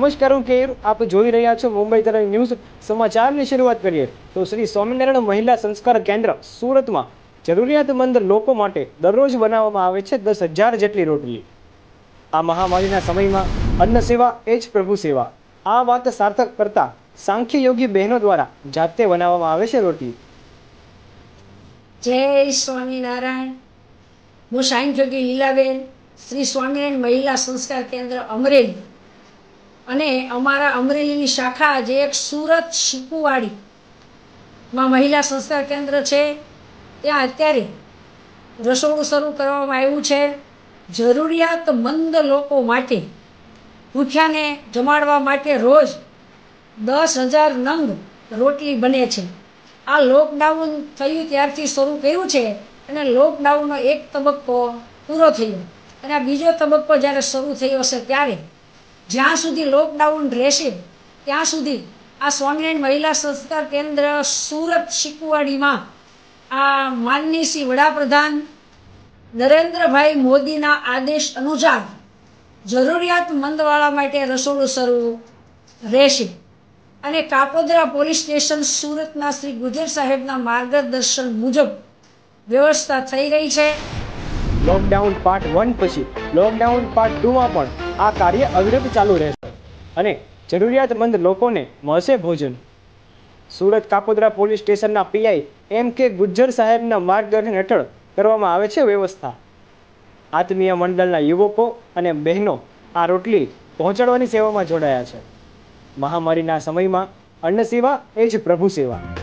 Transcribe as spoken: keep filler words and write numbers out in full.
નમસ્કાર, હું કેર આપ જોઈ રહ્યા છો મુંબઈ તરંગ ન્યૂઝ. સમાચારની શરૂઆત કરીએ તો શ્રી સ્વામિનારાયણ મહિલા સંસ્કાર કેન્દ્ર સુરતમાં જરૂરિયાતમંદ લોકો માટે દરરોજ બનાવવામાં આવે છે દસ હજાર જેટલી રોટલી. આ મહામારીના સમયમાં અન્ન સેવા એ જ પ્રભુ સેવા. આ વાત સાર્થક કરતા સાંખ્ય યોગી બહેનો દ્વારા જાતે બનાવવામાં આવે છે રોટલી. જય સ્વામિનારાયણ. હું સાંખ્યોગી લીલાબેન, શ્રી સ્વામિનારાયણ મહિલા સંસ્કાર કેન્દ્ર અમરેલી અને અમારા અમરેલીની શાખા જે એક સુરત શીકુવાડીમાં મહિલા સંસ્કાર કેન્દ્ર છે, ત્યાં અત્યારે રસોડું શરૂ કરવામાં આવ્યું છે. જરૂરિયાતમંદ લોકો માટે, ભૂખ્યાને જમાડવા માટે રોજ દસ હજાર નંગ રોટલી બને છે. આ લોકડાઉન થયું ત્યારથી શરૂ કર્યું છે અને લોકડાઉનનો એક તબક્કો પૂરો થયો અને આ બીજો તબક્કો જ્યારે શરૂ થયો હશે ત્યારે જ્યાં સુધી લોકડાઉન રહેશે ત્યાં સુધી આ સ્વામિનારાયણ મહિલા સંસ્કાર કેન્દ્ર સુરત શીકુવાડીમાં આ માનનીય શ્રી વડાપ્રધાન નરેન્દ્રભાઈ મોદીના આદેશ અનુસાર જરૂરિયાતમંદવાળા માટે રસોડું શરૂ રહેશે અને કાપોદ્રા પોલીસ સ્ટેશન સુરતના શ્રી ગુજર સાહેબના માર્ગદર્શન મુજબ વ્યવસ્થા થઈ રહી છે. લોકડાઉન પાર્ટ વન પછી લોકડાઉન પાર્ટ ટુમાં પણ આ કાર્ય અવિરત ચાલુ રહેશે અને જરૂરિયાતમંદ લોકોને મળશે ભોજન. સુરત કાપોદ્રા પોલીસ સ્ટેશનના પીઆઈ એમ કે ગુજ્જર સાહેબના માર્ગદર્શન હેઠળ કરવામાં આવે છે વ્યવસ્થા. આત્મીય મંડળના યુવકો અને બહેનો આ રોટલી પહોંચાડવાની સેવામાં જોડાયા છે. મહામારીના સમયમાં અન્ન સેવા એ જ પ્રભુ સેવા.